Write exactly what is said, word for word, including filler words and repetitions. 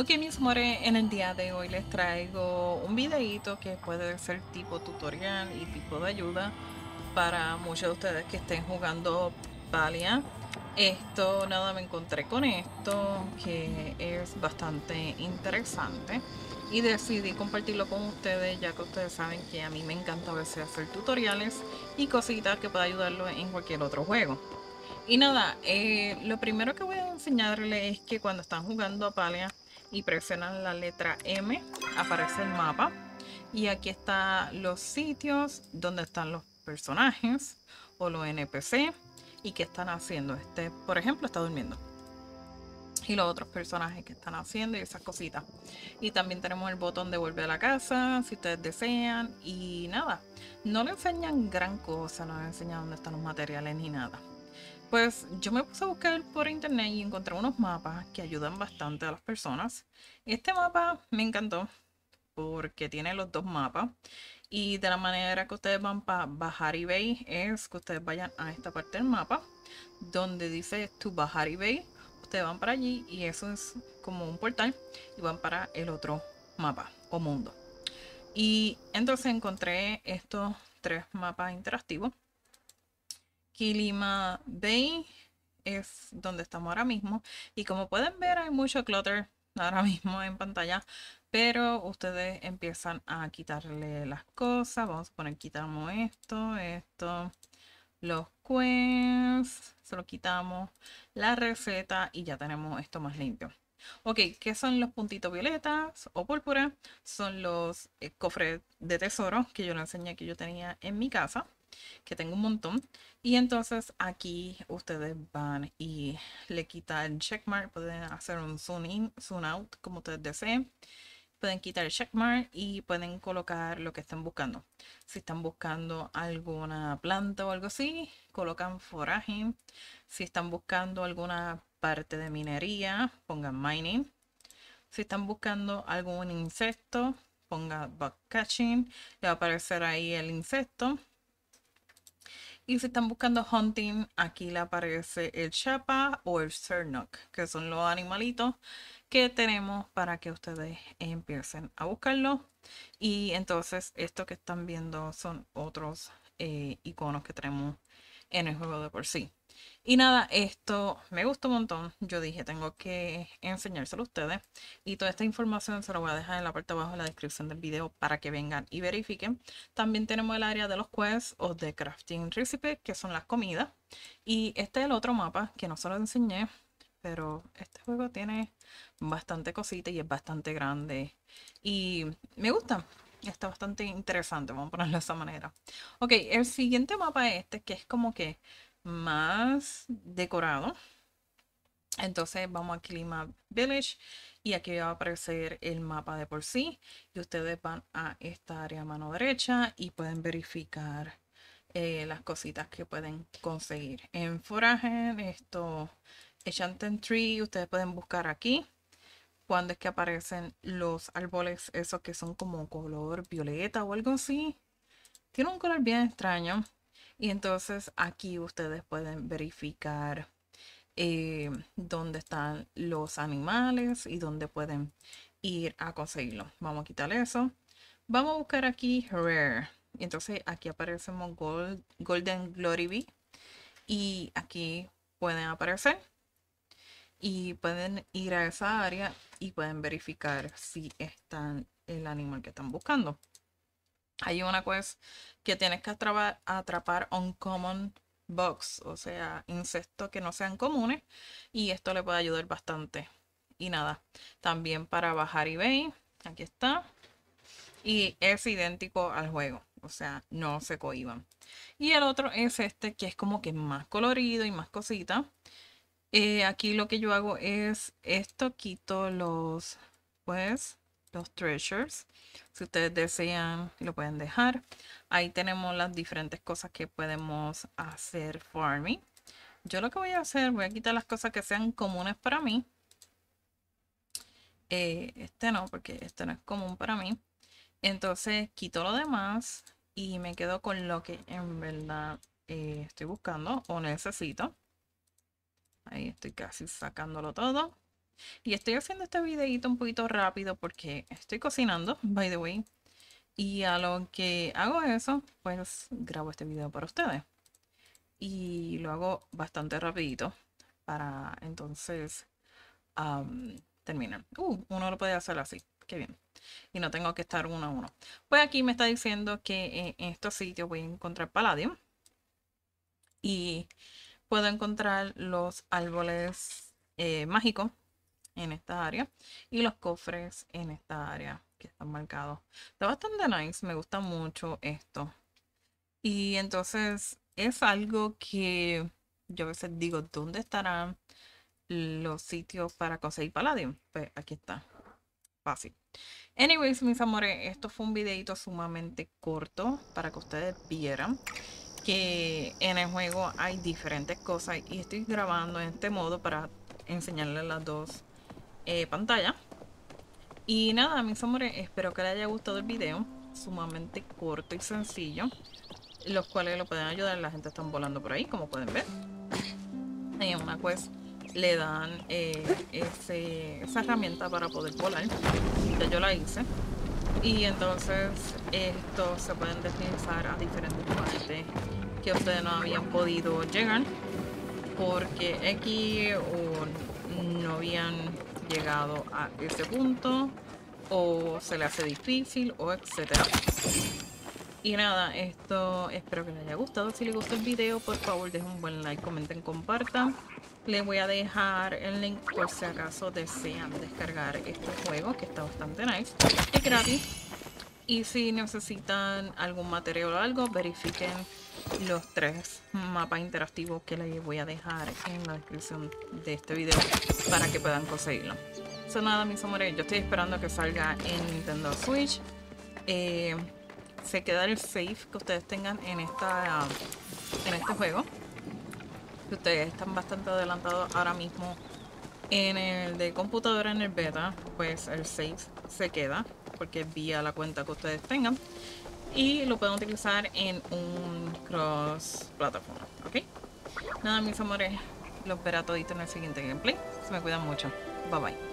Ok, mis amores, en el día de hoy les traigo un videíto que puede ser tipo tutorial y tipo de ayuda para muchos de ustedes que estén jugando Palia. Esto, nada, me encontré con esto que es bastante interesante y decidí compartirlo con ustedes, ya que ustedes saben que a mí me encanta a veces hacer tutoriales y cositas que pueda ayudarlo en cualquier otro juego. Y nada, eh, lo primero que voy a enseñarles es que cuando están jugando a Palia y presionan la letra M, aparece el mapa. Y aquí están los sitios donde están los personajes o los N P C y qué están haciendo. Este, por ejemplo, está durmiendo. Y los otros personajes que están haciendo y esas cositas. Y también tenemos el botón de volver a la casa si ustedes desean. Y nada, no le enseñan gran cosa, no le enseñan dónde están los materiales ni nada. Pues yo me puse a buscar por internet y encontré unos mapas que ayudan bastante a las personas. Este mapa me encantó porque tiene los dos mapas. Y de la manera que ustedes van para bajar eBay es que ustedes vayan a esta parte del mapa donde dice to bajar eBay. Ustedes van para allí y eso es como un portal y van para el otro mapa o mundo. Y entonces encontré estos tres mapas interactivos. Kilima Bay es donde estamos ahora mismo. Y como pueden ver, hay mucho clutter ahora mismo en pantalla. Pero ustedes empiezan a quitarle las cosas. Vamos a poner, quitamos esto, esto, los quests, se lo quitamos, la receta y ya tenemos esto más limpio. Ok, ¿qué son los puntitos violetas o púrpura? Son los eh, cofres de tesoro que yo les enseñé que yo tenía en mi casa, que tengo un montón. Y entonces aquí ustedes van y le quitan el checkmark, pueden hacer un zoom in, zoom out como ustedes deseen. Pueden quitar el checkmark y pueden colocar lo que estén buscando. Si están buscando alguna planta o algo así, colocan foraje. Si están buscando alguna parte de minería, pongan mining. Si están buscando algún insecto, ponga bug catching. Le va a aparecer ahí el insecto. Y si están buscando hunting, aquí le aparece el chapa o el cernok, que son los animalitos que tenemos para que ustedes empiecen a buscarlo. Y entonces esto que están viendo son otros eh, iconos que tenemos en el juego de por sí. Y nada, esto me gustó un montón. Yo dije, tengo que enseñárselo a ustedes. Y toda esta información se la voy a dejar en la parte de abajo en la descripción del video para que vengan y verifiquen. También tenemos el área de los quests o de crafting recipe, que son las comidas. Y este es el otro mapa que no se lo enseñé, pero este juego tiene bastante cosita y es bastante grande. Y me gusta. Está bastante interesante, vamos a ponerlo de esa manera. Ok, el siguiente mapa es este, que es como que más decorado. Entonces vamos a Clima Village y aquí va a aparecer el mapa de por sí. Y ustedes van a esta área a mano derecha y pueden verificar eh, las cositas que pueden conseguir. En Foraje, esto, Enchanted Tree, ustedes pueden buscar aquí cuando es que aparecen los árboles, esos que son como color violeta o algo así. Tiene un color bien extraño. Y entonces aquí ustedes pueden verificar eh, dónde están los animales y dónde pueden ir a conseguirlo. Vamos a quitar eso. Vamos a buscar aquí Rare. Y entonces aquí aparecemos Gold, Golden Glory Bee. Y aquí pueden aparecer. Y pueden ir a esa área y pueden verificar si están el animal que están buscando. Hay una quest que tienes que atrapar, atrapar uncommon bugs, o sea, insectos que no sean comunes, y esto le puede ayudar bastante. Y nada, también para bajar eBay, aquí está, y es idéntico al juego, o sea, no se cohiban. Y el otro es este que es como que más colorido y más cosita. Eh, aquí lo que yo hago es esto, quito los, pues, los treasures. Si ustedes desean, lo pueden dejar. Ahí tenemos las diferentes cosas que podemos hacer farming. Yo lo que voy a hacer, voy a quitar las cosas que sean comunes para mí. Eh, este no, porque este no es común para mí. Entonces quito lo demás y me quedo con lo que en verdad eh, estoy buscando o necesito. Ahí estoy casi sacándolo todo. Y estoy haciendo este videito un poquito rápido porque estoy cocinando, by the way. Y a lo que hago eso, pues grabo este video para ustedes. Y lo hago bastante rapidito para entonces um, terminar. Uh, uno lo puede hacer así, qué bien. Y no tengo que estar uno a uno. Pues aquí me está diciendo que en estos sitios voy a encontrar palladium. Y puedo encontrar los árboles eh, mágicos en esta área y los cofres en esta área que están marcados. Está bastante nice, me gusta mucho esto. Y entonces es algo que yo a veces digo, ¿dónde estarán los sitios para conseguir palladium? Pues aquí está, fácil. Anyways, mis amores, esto fue un videito sumamente corto para que ustedes vieran que en el juego hay diferentes cosas y estoy grabando en este modo para enseñarles las dos eh, pantallas. Y nada, mis amores, espero que les haya gustado el video, sumamente corto y sencillo, los cuales lo pueden ayudar. La gente está volando por ahí, como pueden ver. Y en una quest le dan eh, ese, esa herramienta para poder volar. Ya yo la hice. Y entonces estos se pueden deslizar a diferentes partes que ustedes no habían podido llegar porque X o no habían llegado a ese punto o se le hace difícil o etcétera. Y nada, esto espero que les haya gustado. Si les gustó el video, por favor dejen un buen like, comenten, compartan. Les voy a dejar el link por si acaso desean descargar este juego, que está bastante nice. Es gratis. Y si necesitan algún material o algo, verifiquen los tres mapas interactivos que les voy a dejar en la descripción de este video para que puedan conseguirlo. Eso nada, mis amores, yo estoy esperando que salga en Nintendo Switch. Eh, se queda el save que ustedes tengan en, esta, en este juego. Que ustedes están bastante adelantados ahora mismo en el de computadora, en el beta, pues el save se queda porque es vía la cuenta que ustedes tengan y lo pueden utilizar en un cross plataforma, ¿ok? Nada, mis amores, los veré toditos en el siguiente gameplay. Se me cuidan mucho. Bye bye.